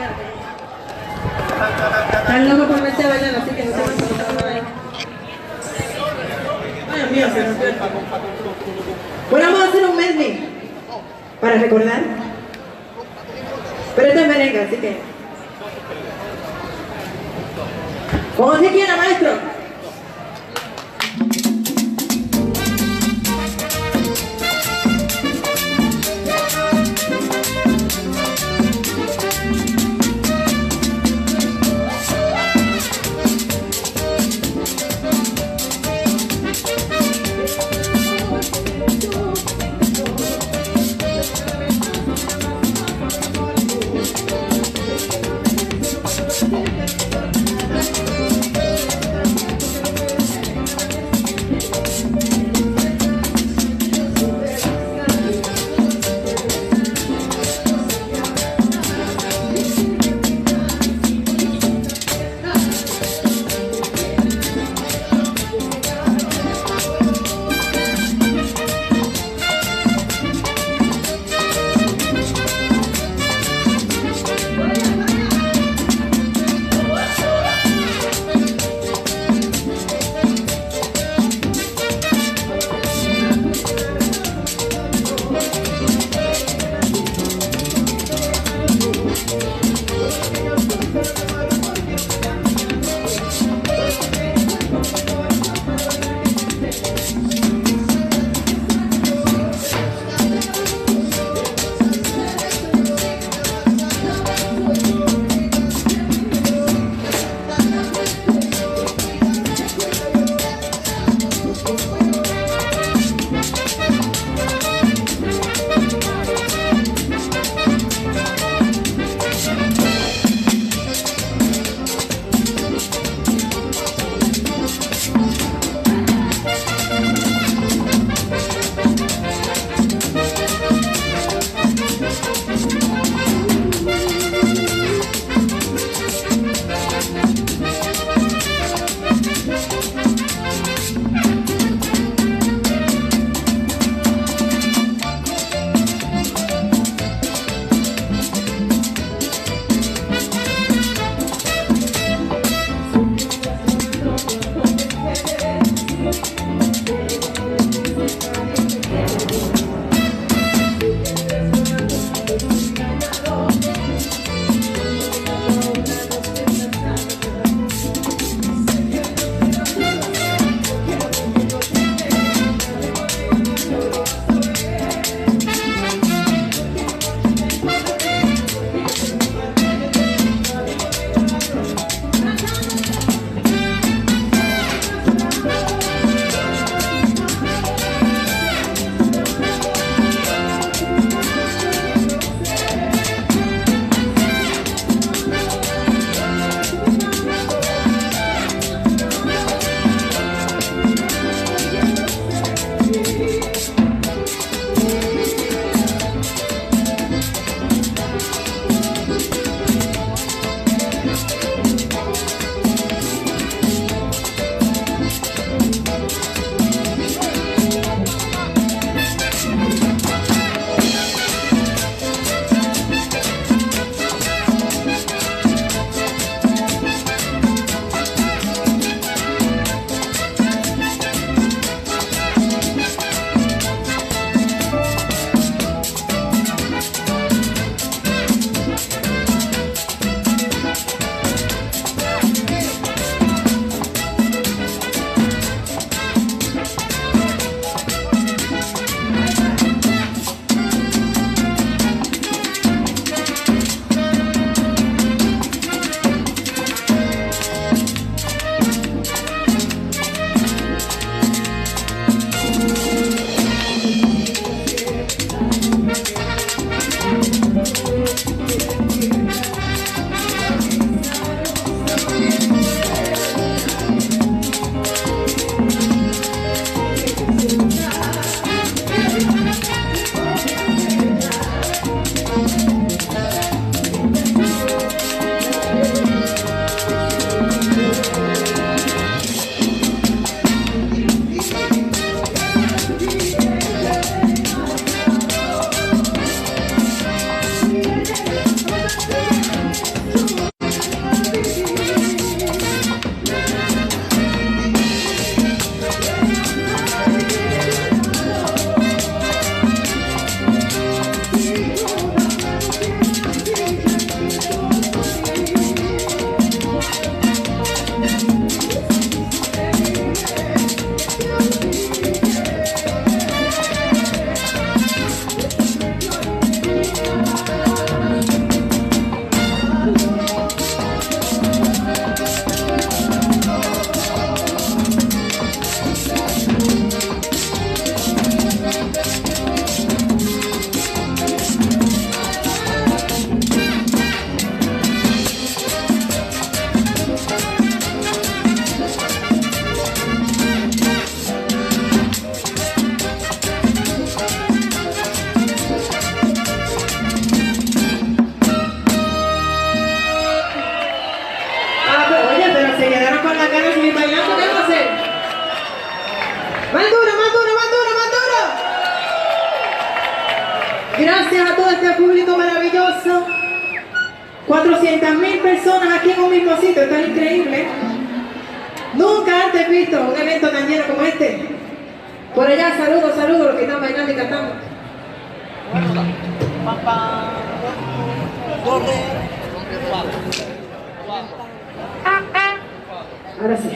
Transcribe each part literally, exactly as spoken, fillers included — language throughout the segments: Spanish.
Están locos por meterse a bailar, así que no se van a estar ahí. Ay, mío, se nos fue. Bueno, vamos a hacer un medley para recordar. Pero esto es merengue, así que... como usted quiera, maestro. ganas de seguir bailando, ¿qué vamos a hacer? Más duro, más duro, más duro, más duro. Gracias a todo este público maravilloso. cuatrocientas mil personas aquí en un mismo sitio, esto es increíble. Nunca antes visto un evento tan lleno como este. Por allá, saludos, saludos, los que están bailando y cantando. Ahora sí.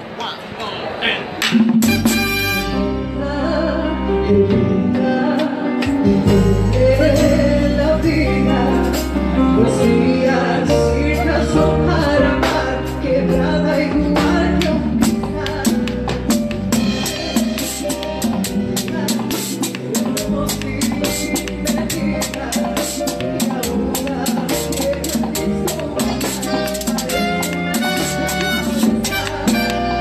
La vida, los días sin razón para amar, quebrada igual que un final. Hemos vivido sin medidas y ahora quiero disfrutar.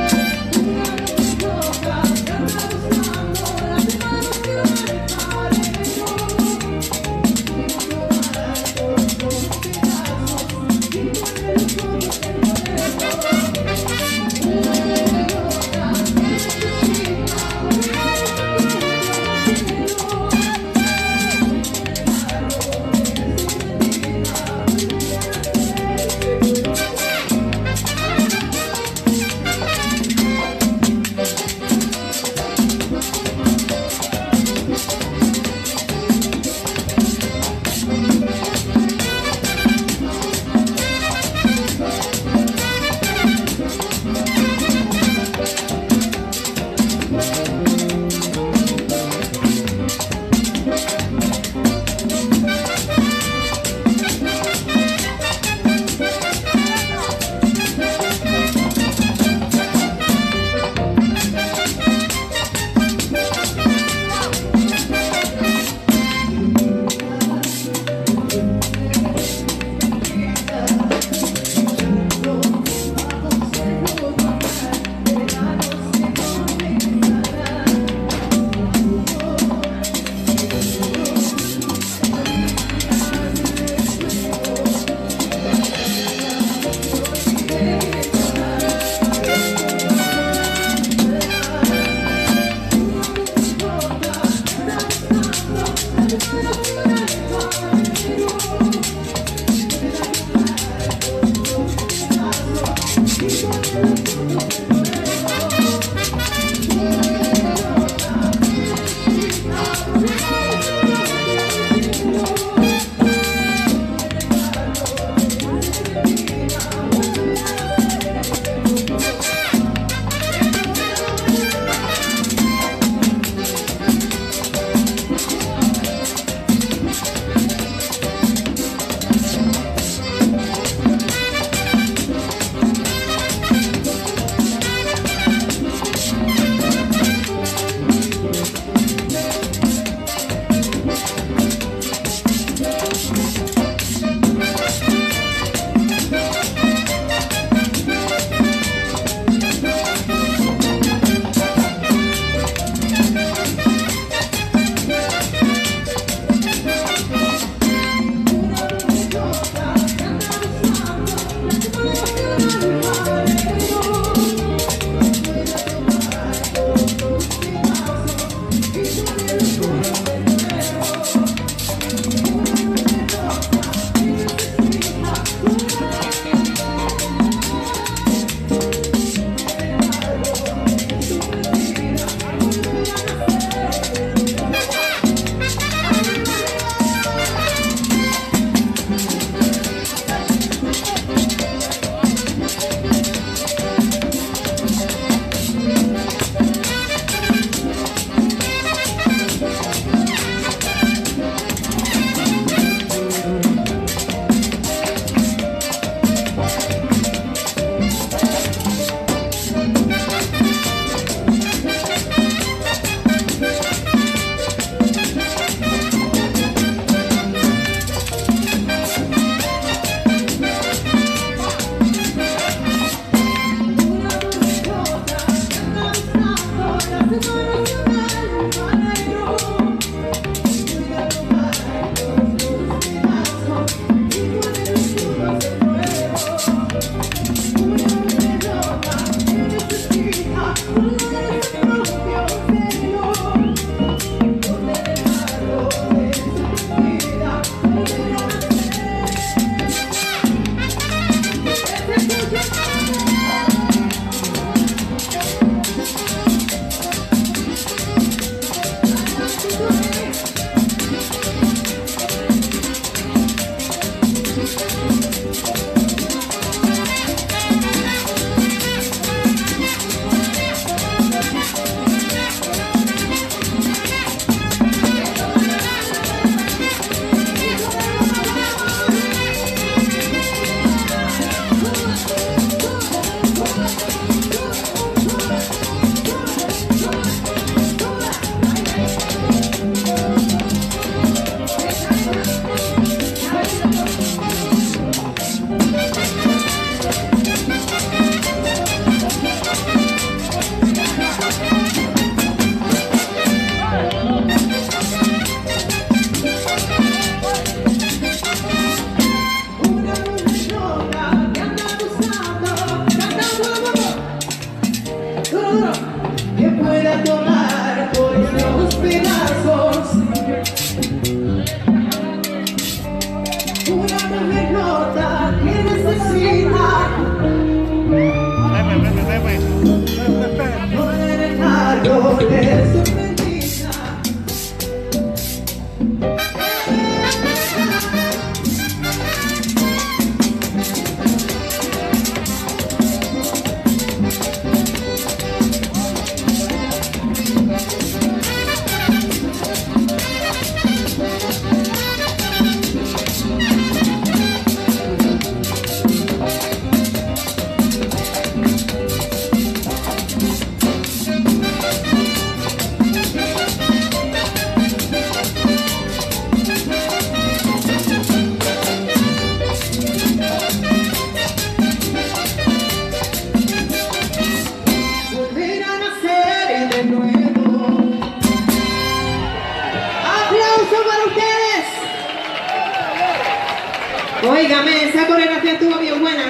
Óigame, esa coreografía estuvo bien buena.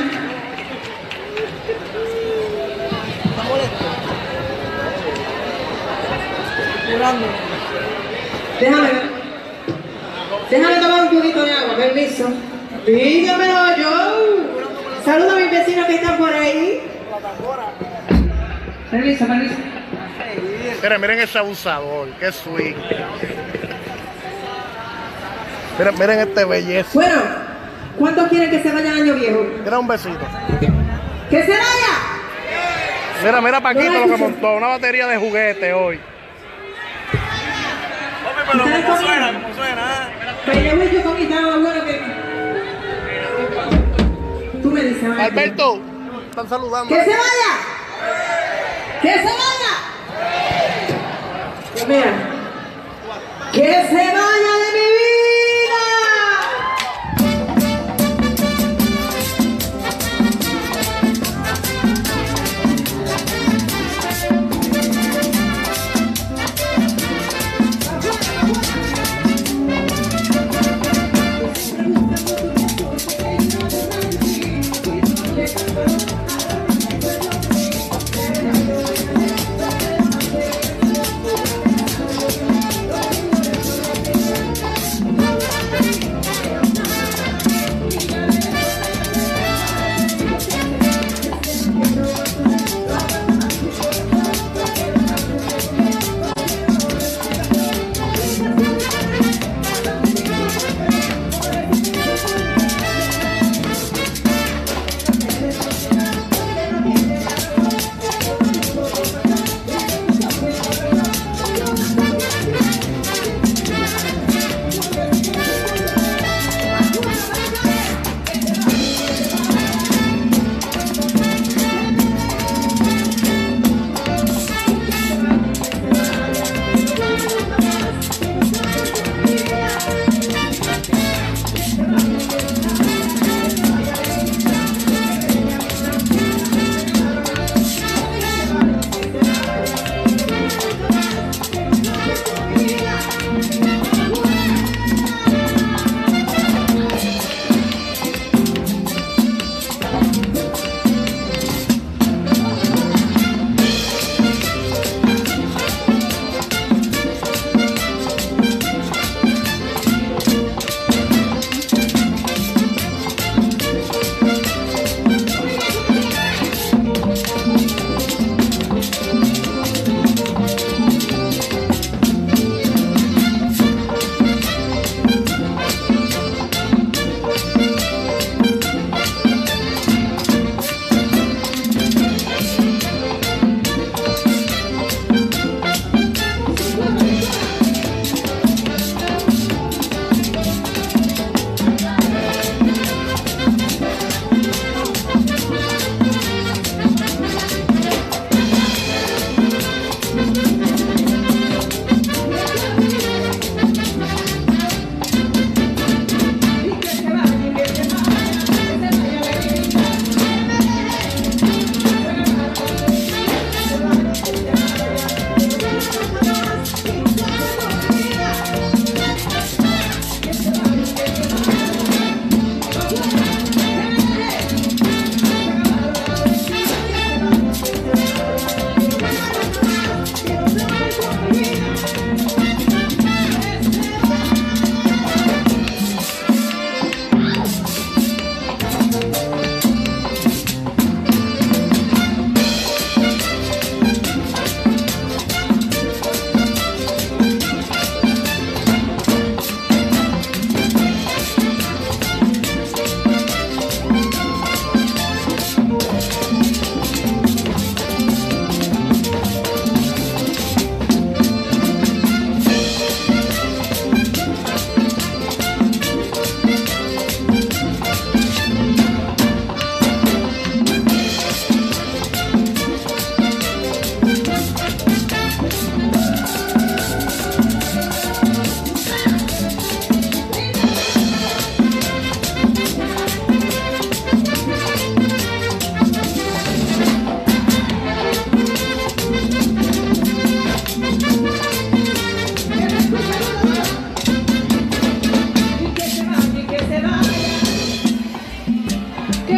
¿Está molesto? Curando. Déjame ver. Déjame tomar un poquito de agua, permiso. Dígamelo yo. Saluda a mis vecinos que están por ahí. Permiso, permiso. Miren, miren ese abusador, qué sweet. Miren, miren este belleza. Bueno, ¿cuántos quieren que se vaya año viejo? Mira un besito. ¡Que se vaya! Mira, mira Paquito lo que montó, una batería de juguete hoy. Pero ¿cómo suena? ¿Cómo suena? Pero yo voy yo con guitarra, bueno que... Tú me dices, Alberto. Alberto, están saludando. ¡Que se vaya! ¡Que se vaya! Pues mira, ¡que se vaya de mi vida!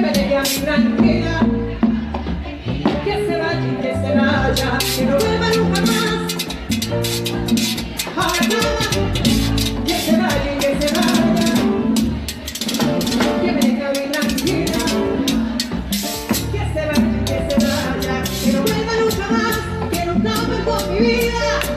me deje a mí tranquila, que se vaya y que se vaya, que no vuelva nunca más. Ahora nada, que se vaya y que se vaya, que me deje a mí tranquila, que se vaya y que se vaya, que no vuelva nunca más, que nunca más por mi vida.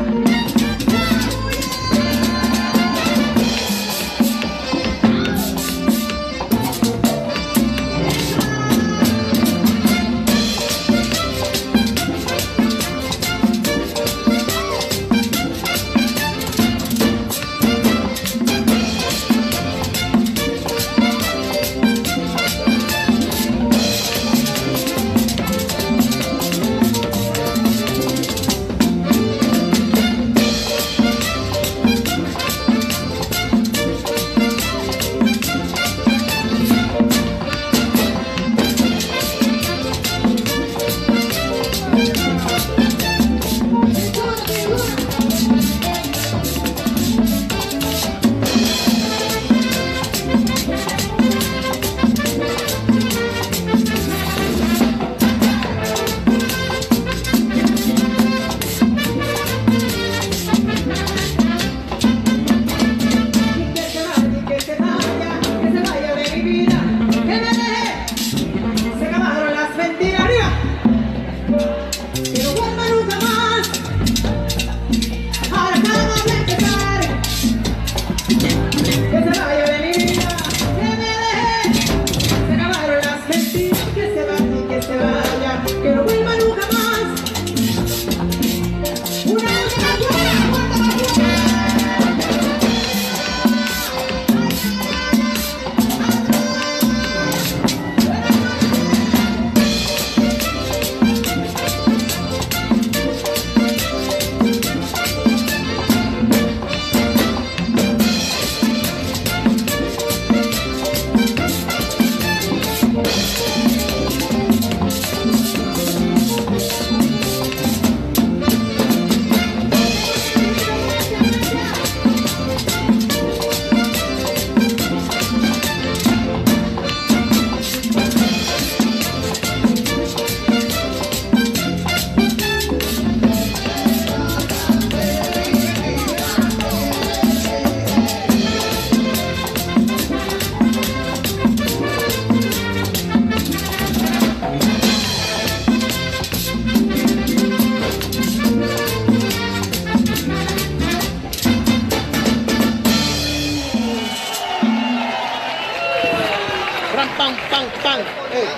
Pam, pam, pam. Ey.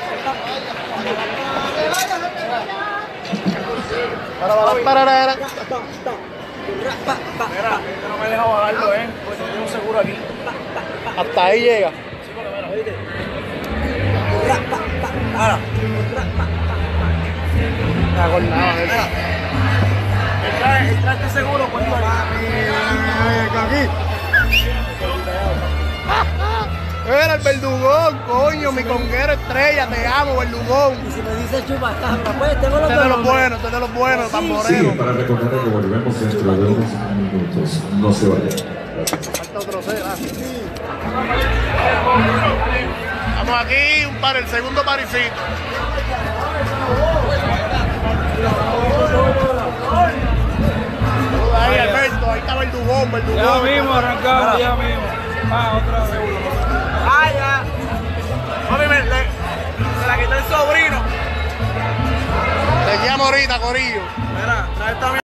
Para, para, para, para. Mira, este no me deja bajarlo, eh. Pues tengo un seguro aquí. Hasta ahí llega. Ahora. No hago nada de eso. El traje, el traje seguro, pues aquí. Era el verdugón, coño, mi conguero estrella, te amo, verdugón. Y si me dice chupacabra, pues tengo los Este es de los nombres. buenos, este es de los buenos, Sí, tamborero. para recordarle que volvemos dentro de unos minutos. No se vayan. Falta otro C, gracias. Estamos aquí un par, el segundo parisito. Saluda ahí, Alberto, ahí está verdugón, verdugón. Ya mismo, arrancamos, ya mismo. Ah, otra vez. Ah, ya. Mami, me, le, se la quitó el sobrino. Te llamo ahorita, corillo. Mira, trae esta